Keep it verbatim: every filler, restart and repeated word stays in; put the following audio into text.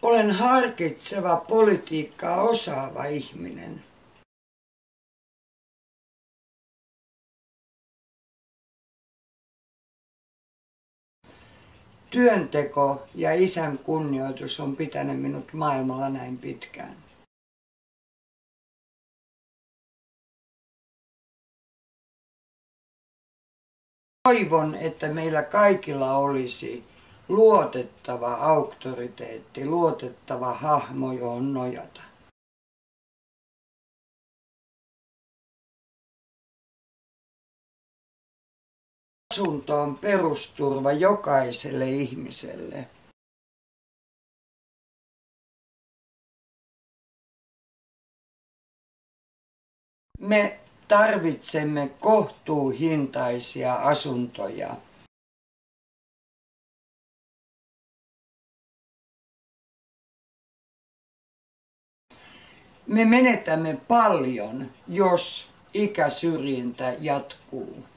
Olen harkitseva, politiikkaa osaava ihminen. Työnteko ja isän kunnioitus on pitänyt minut maailmalla näin pitkään. Toivon, että meillä kaikilla olisi luotettava auktoriteetti, luotettava hahmo, johon nojata. Asunto on perusturva jokaiselle ihmiselle. Me tarvitsemme kohtuuhintaisia asuntoja. Me menetämme paljon, jos ikäsyrjintä jatkuu.